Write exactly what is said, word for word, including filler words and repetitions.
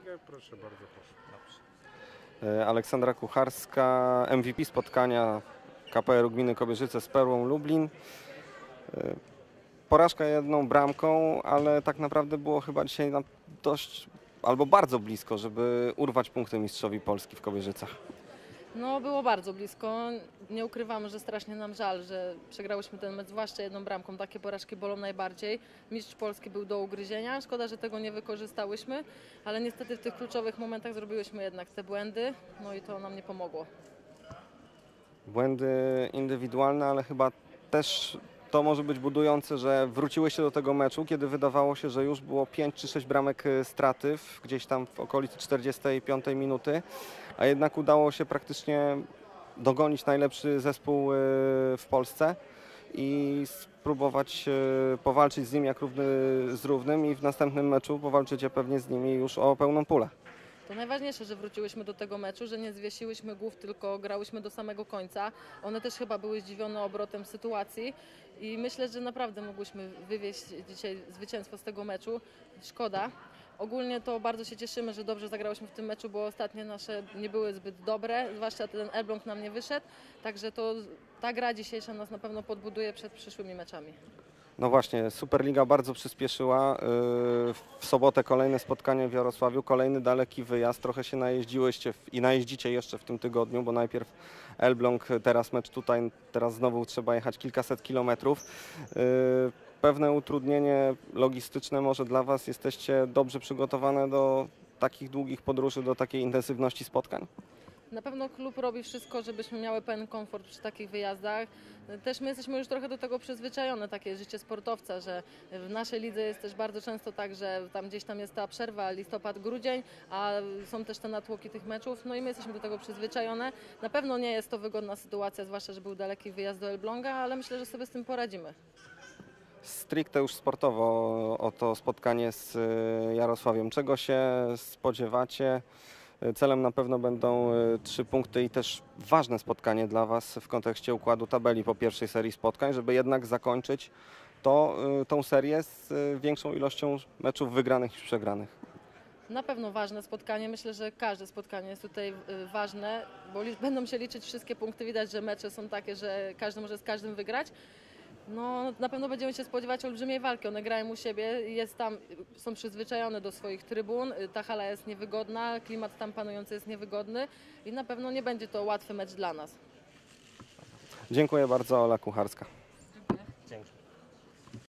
uwagę. Proszę bardzo, proszę. Dobrze. Aleksandra Kucharska, M V P spotkania K P R-u Gminy Kobierzyce z Perłą Lublin. Porażka jedną bramką, ale tak naprawdę było chyba dzisiaj nam dość albo bardzo blisko, żeby urwać punkty mistrzowi Polski w Kobierzycach. No było bardzo blisko. Nie ukrywamy, że strasznie nam żal, że przegrałyśmy ten mecz, zwłaszcza jedną bramką. Takie porażki bolą najbardziej. Mistrz Polski był do ugryzienia. Szkoda, że tego nie wykorzystałyśmy, ale niestety w tych kluczowych momentach zrobiłyśmy jednak te błędy, no i to nam nie pomogło. Błędy indywidualne, ale chyba też to może być budujące, że wróciłyście do tego meczu, kiedy wydawało się, że już było pięć czy sześć bramek straty w, gdzieś tam w okolicy czterdziestej piątej minuty, a jednak udało się praktycznie dogonić najlepszy zespół w Polsce i spróbować powalczyć z nim jak równy z równym i w następnym meczu powalczycie pewnie z nimi już o pełną pulę. To najważniejsze, że wróciłyśmy do tego meczu, że nie zwiesiłyśmy głów, tylko grałyśmy do samego końca. One też chyba były zdziwione obrotem sytuacji i myślę, że naprawdę mogłyśmy wywieźć dzisiaj zwycięstwo z tego meczu. Szkoda. Ogólnie to bardzo się cieszymy, że dobrze zagrałyśmy w tym meczu, bo ostatnie nasze nie były zbyt dobre, zwłaszcza ten Elbląg nam nie wyszedł, także to ta gra dzisiejsza nas na pewno podbuduje przed przyszłymi meczami. No właśnie, Superliga bardzo przyspieszyła. W sobotę kolejne spotkanie w Jarosławiu, kolejny daleki wyjazd. Trochę się najeździłyście i najeździcie jeszcze w tym tygodniu, bo najpierw Elbląg, teraz mecz tutaj, teraz znowu trzeba jechać kilkaset kilometrów. Pewne utrudnienie logistyczne może dla Was. Jesteście dobrze przygotowane do takich długich podróży, do takiej intensywności spotkań? Na pewno klub robi wszystko, żebyśmy miały pełen komfort przy takich wyjazdach. Też my jesteśmy już trochę do tego przyzwyczajone, takie życie sportowca, że w naszej lidze jest też bardzo często tak, że tam gdzieś tam jest ta przerwa listopad, grudzień, a są też te natłoki tych meczów, no i my jesteśmy do tego przyzwyczajone. Na pewno nie jest to wygodna sytuacja, zwłaszcza, że był daleki wyjazd do Elbląga, ale myślę, że sobie z tym poradzimy. Stricte już sportowo o to spotkanie z Jarosławiem. Czego się spodziewacie? Celem na pewno będą trzy punkty i też ważne spotkanie dla Was w kontekście układu tabeli po pierwszej serii spotkań, żeby jednak zakończyć to, tą serię z większą ilością meczów wygranych niż przegranych. Na pewno ważne spotkanie. Myślę, że każde spotkanie jest tutaj ważne, bo będą się liczyć wszystkie punkty. Widać, że mecze są takie, że każdy może z każdym wygrać. No, na pewno będziemy się spodziewać olbrzymiej walki. One grają u siebie, jest tam, są przyzwyczajone do swoich trybun, ta hala jest niewygodna, klimat tam panujący jest niewygodny i na pewno nie będzie to łatwy mecz dla nas. Dziękuję bardzo, Ola Kucharska. Dziękuję. Dzięki.